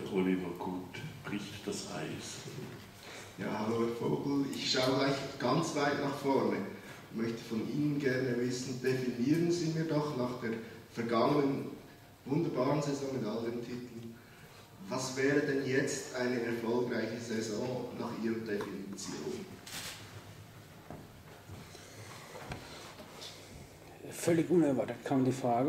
Oliver Gut bricht das Eis. Ja, hallo Herr Vogel, ich schaue gleich ganz weit nach vorne und möchte von Ihnen gerne wissen, definieren Sie mir doch nach der vergangenen wunderbaren Saison mit all den Titeln, was wäre denn jetzt eine erfolgreiche Saison nach Ihrer Definition? Völlig unerwartet kam die Frage.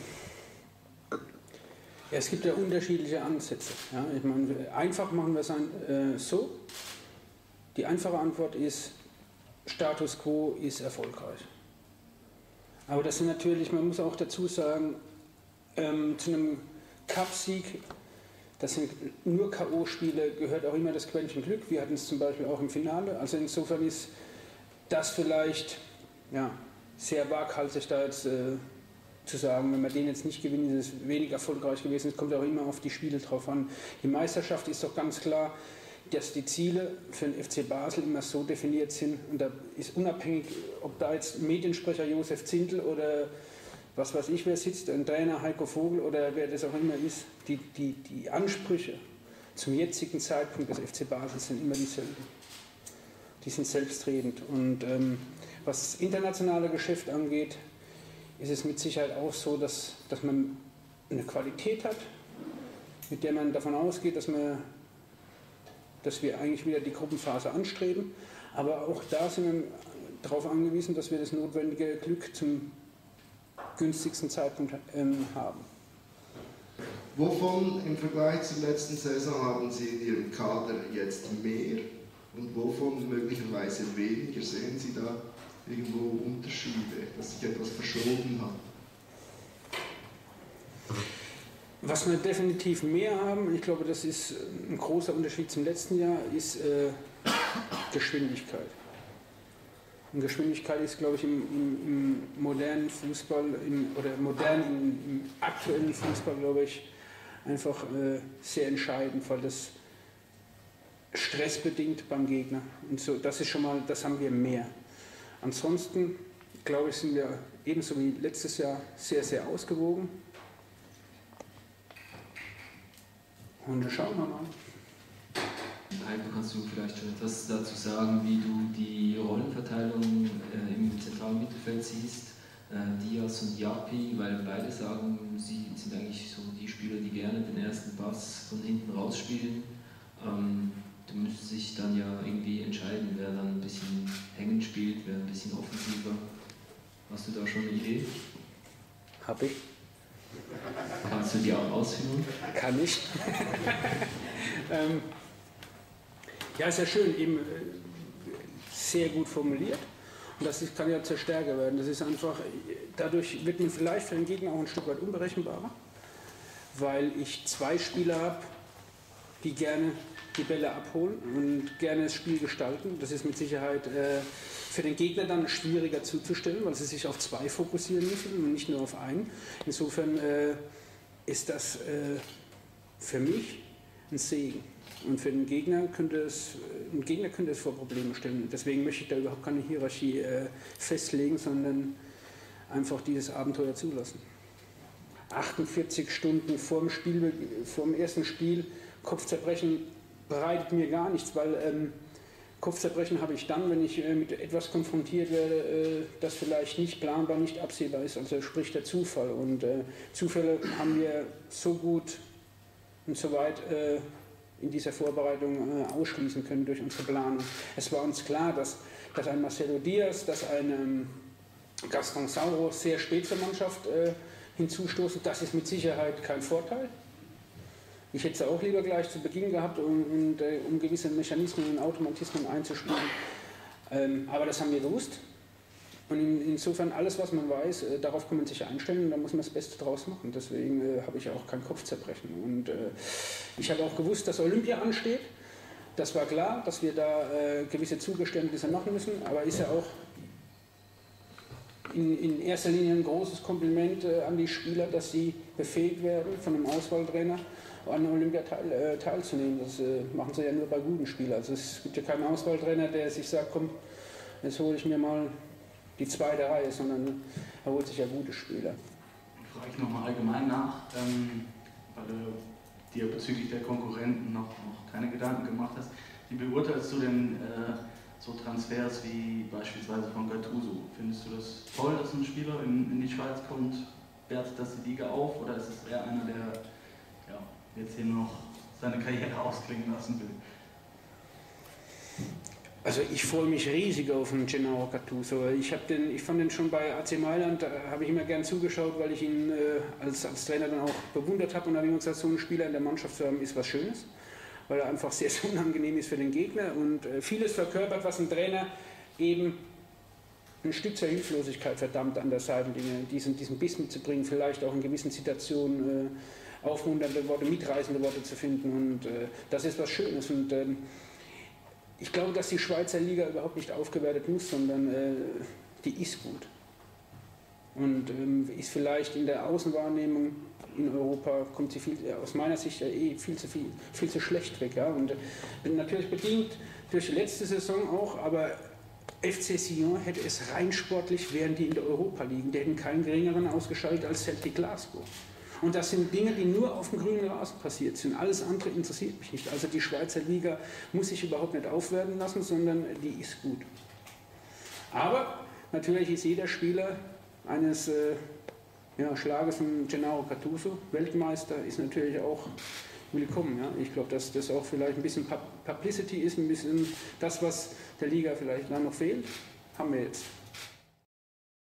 Ja, es gibt ja unterschiedliche Ansätze. Ja, ich meine, einfach machen wir es so. Die einfache Antwort ist, Status quo ist erfolgreich. Aber das sind natürlich, man muss auch dazu sagen, zu einem Cup-Sieg, das sind nur K.O.-Spiele, gehört auch immer das Quäntchen Glück. Wir hatten es zum Beispiel auch im Finale. Also insofern ist das vielleicht sehr waghalsig da jetzt zu sagen, wenn wir den jetzt nicht gewinnen, ist es wenig erfolgreich gewesen. Es kommt auch immer auf die Spiele drauf an. Die Meisterschaft ist doch ganz klar, dass die Ziele für den FC Basel immer so definiert sind. Und da ist unabhängig, ob da jetzt Mediensprecher Josef Zindel oder was weiß ich, wer sitzt, ein Trainer Heiko Vogel oder wer das auch immer ist, die Ansprüche zum jetzigen Zeitpunkt des FC Basel sind immer dieselben. Die sind selbstredend. Und was das internationale Geschäft angeht, ist es mit Sicherheit auch so, dass man eine Qualität hat, mit der man davon ausgeht, dass wir eigentlich wieder die Gruppenphase anstreben. Aber auch da sind wir darauf angewiesen, dass wir das notwendige Glück zum günstigsten Zeitpunkt haben. Wovon im Vergleich zur letzten Saison haben Sie in Ihrem Kader jetzt mehr und wovon möglicherweise weniger? Sehen Sie da irgendwo Unterschiede, dass sich etwas verschoben hat? Was wir definitiv mehr haben, ich glaube, das ist ein großer Unterschied zum letzten Jahr, ist Geschwindigkeit. Und Geschwindigkeit ist, glaube ich, im modernen Fußball im aktuellen Fußball, glaube ich, einfach sehr entscheidend, weil das stressbedingt beim Gegner. Und so, das ist schon mal, das haben wir mehr. Ansonsten, glaube ich, sind wir ebenso wie letztes Jahr sehr, sehr ausgewogen. Und dann schauen wir mal. Heiko, kannst du vielleicht schon etwas dazu sagen, wie du die Rollenverteilung im zentralen Mittelfeld siehst? Diaz und Yapi, weil beide sagen, sie sind eigentlich so die Spieler, die gerne den ersten Pass von hinten rausspielen. Du müsstest dich dann ja irgendwie entscheiden, wer dann ein bisschen hängend spielt, wer ein bisschen offensiver. Hast du da schon eine Idee? Hab ich. Kannst du die auch ausführen? Kann ich. Ja, ist ja schön, eben sehr gut formuliert. Und das kann ja zur Stärke werden. Das ist einfach, dadurch wird man vielleicht für den Gegner auch ein Stück weit unberechenbarer, weil ich zwei Spieler habe, die gerne die Bälle abholen und gerne das Spiel gestalten. Das ist mit Sicherheit für den Gegner dann schwieriger zuzustellen, weil sie sich auf zwei fokussieren müssen und nicht nur auf einen. Insofern ist das für mich ein Segen. Und für den Gegner könnte es vor Probleme stellen. Deswegen möchte ich da überhaupt keine Hierarchie festlegen, sondern einfach dieses Abenteuer zulassen. 48 Stunden vor dem ersten Spiel Kopfzerbrechen bereitet mir gar nichts, weil Kopfzerbrechen habe ich dann, wenn ich mit etwas konfrontiert werde, das vielleicht nicht planbar, nicht absehbar ist, also sprich der Zufall. Und Zufälle haben wir so gut und so weit in dieser Vorbereitung ausschließen können durch unsere Planung. Es war uns klar, dass ein Marcelo Diaz, dass ein Gaston Sauro sehr spät zur Mannschaft hinzustoßen. Das ist mit Sicherheit kein Vorteil. Ich hätte es auch lieber gleich zu Beginn gehabt, um gewisse Mechanismen und Automatismen einzuspielen. Aber das haben wir gewusst. Und insofern alles, was man weiß, darauf kann man sich einstellen und da muss man das Beste draus machen. Deswegen habe ich auch kein Kopfzerbrechen. Und ich habe auch gewusst, dass Olympia ansteht. Das war klar, dass wir da gewisse Zugeständnisse machen müssen. Aber ist ja auch in erster Linie ein großes Kompliment an die Spieler, dass sie befähigt werden, von einem Auswahltrainer an Olympia teilzunehmen. Das machen sie ja nur bei guten Spielern. Also es gibt ja keinen Auswahltrainer, der sich sagt, komm, jetzt hole ich mir mal die zweite Reihe, sondern er holt sich ja gute Spieler. Ich frage ich nochmal allgemein nach, weil dir bezüglich der Konkurrenten noch keine Gedanken gemacht hast. Wie beurteilst du denn so Transfers wie beispielsweise von Gattuso? Findest du das toll, dass ein Spieler in die Schweiz kommt? Wertet das die Liga auf oder ist es eher einer, der jetzt hier noch seine Karriere ausklingen lassen will? Also ich freue mich riesig auf den Gennaro Gattuso. Ich fand den schon bei AC Mailand, da habe ich immer gern zugeschaut, weil ich ihn als Trainer dann auch bewundert habe und habe gesagt, so einen Spieler in der Mannschaft zu haben, ist was Schönes, weil er einfach sehr, sehr unangenehm ist für den Gegner und vieles verkörpert, was ein Trainer eben ein Stück zur Hilflosigkeit verdammt an der Seitenlinie, diesen Biss mitzubringen, vielleicht auch in gewissen Situationen aufmunternde Worte, mitreißende Worte zu finden und das ist was Schönes und ich glaube, dass die Schweizer Liga überhaupt nicht aufgewertet muss, sondern die ist gut und ist vielleicht in der Außenwahrnehmung in Europa, kommt sie aus meiner Sicht viel zu schlecht weg. Ja? Und natürlich bedingt durch die letzte Saison auch, aber FC Sion hätte es rein sportlich, wären die in der Europa liegen, die hätten keinen geringeren ausgeschaltet als Celtic Glasgow. Und das sind Dinge, die nur auf dem grünen Rasen passiert sind. Alles andere interessiert mich nicht. Also die Schweizer Liga muss sich überhaupt nicht aufwerten lassen, sondern die ist gut. Aber natürlich ist jeder Spieler eines Schlages von Gennaro Gattuso, Weltmeister, ist natürlich auch willkommen. Ja? Ich glaube, dass das auch vielleicht ein bisschen Publicity ist, ein bisschen das, was der Liga vielleicht da noch fehlt, haben wir jetzt.